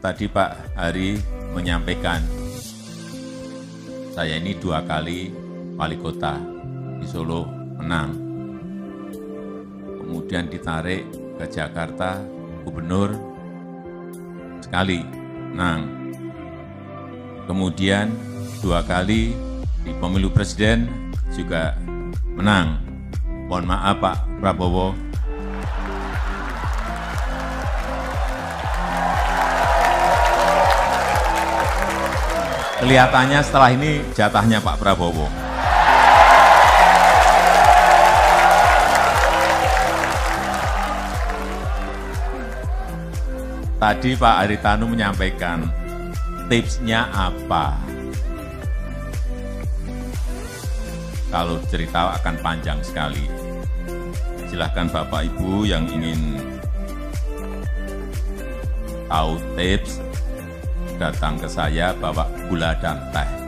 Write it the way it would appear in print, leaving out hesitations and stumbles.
tadi Pak Hari menyampaikan, saya ini 2 kali wali kota di Solo menang. Kemudian ditarik ke Jakarta, gubernur sekali menang. Kemudian 2 kali di pemilu presiden juga menang. Mohon maaf Pak Prabowo. Kelihatannya setelah ini jatahnya Pak Prabowo. Tadi Pak Haritanu menyampaikan tipsnya apa. Kalau cerita akan panjang sekali. Silahkan Bapak Ibu yang ingin tahu tips, datang ke saya bawa gula dan teh.